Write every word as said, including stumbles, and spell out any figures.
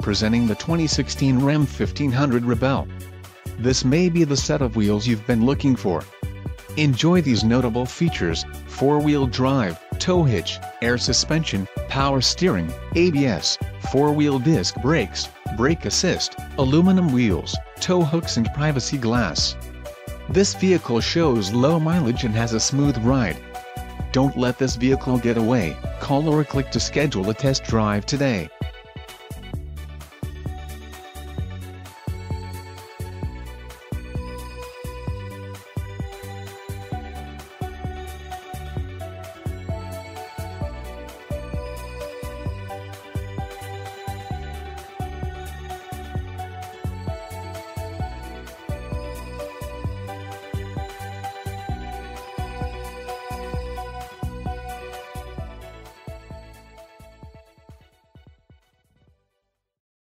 Presenting the twenty sixteen Ram fifteen hundred Rebelle. This may be the set of wheels you've been looking for. Enjoy these notable features: four-wheel drive, tow hitch, air suspension, power steering, A B S, four-wheel disc brakes, brake assist, aluminum wheels, tow hooks and privacy glass. This vehicle shows low mileage and has a smooth ride. Don't let this vehicle get away. Call or click to schedule a test drive today.